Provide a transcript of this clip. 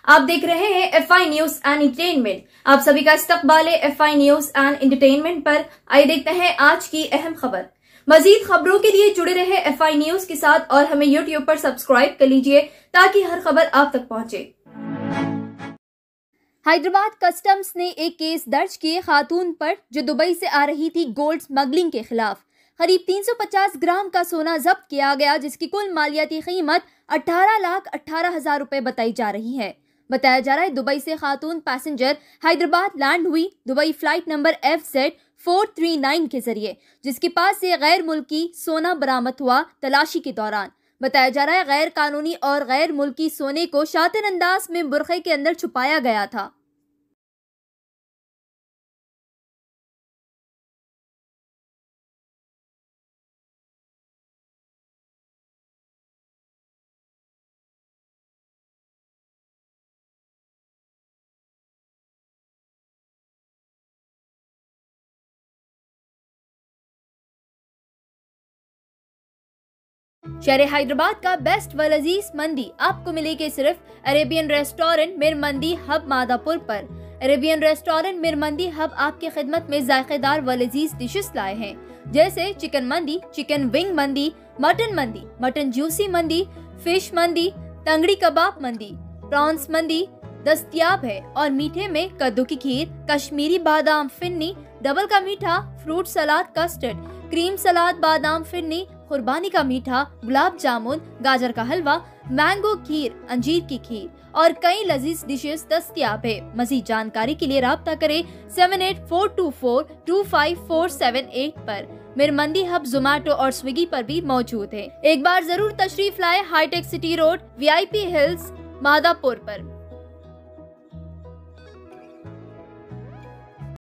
आप देख रहे हैं FI न्यूज एंड एंटरटेनमेंट। आप सभी का इस्तकबाल है FI न्यूज एंड एंटरटेनमेंट पर। आइए देखते हैं आज की अहम खबर। मजीद खबरों के लिए जुड़े रहे FI न्यूज के साथ और हमें YouTube पर सब्सक्राइब कर लीजिए ताकि हर खबर आप तक पहुंचे। हैदराबाद कस्टम्स ने एक केस दर्ज किए खातून पर जो दुबई से आ रही थी गोल्ड स्मगलिंग के खिलाफ। करीब 350 ग्राम का सोना जब्त किया गया, जिसकी कुल मालियाती कीमत 18,18,000 रुपए बताई जा रही है। बताया जा रहा है दुबई से खातून पैसेंजर हैदराबाद लैंड हुई दुबई फ्लाइट नंबर FZ439 के जरिए, जिसके पास से गैर मुल्की सोना बरामद हुआ तलाशी के दौरान। बताया जा रहा है गैर कानूनी और गैर मुल्की सोने को शातिर अंदाज में बुरखे के अंदर छुपाया गया था। शहर हैदराबाद का बेस्ट व लजीज मंदी आपको मिलेगी सिर्फ अरेबियन रेस्टोरेंट मिर मंदी हब मादापुर पर। अरेबियन रेस्टोरेंट मिर मंदी हब आपकी खिदमत में जायकेदार व लजीज डिशेस लाए हैं, जैसे चिकन मंदी, चिकन विंग मंदी, मटन जूसी मंदी, फिश मंदी, तंगड़ी कबाब मंदी, प्रॉन्स मंदी दस्तयाब है। और मीठे में कद्दू की खीर, कश्मीरी बादाम फिन्नी, डबल का मीठा, fruit salad custard, cream salad बादाम फिन्नी, कुर्बानी का मीठा, गुलाब जामुन, गाजर का हलवा, मैंगो खीर, अंजीर की खीर और कई लजीज डिशेस दस्तयाब है। मजीद जानकारी के लिए राब्ता करें 7842425478 पर। मिर मंदी हब जोमेटो और स्विगी पर भी मौजूद है। एक बार जरूर तशरीफ लाए hitech city road VIP hills Madhapur पर।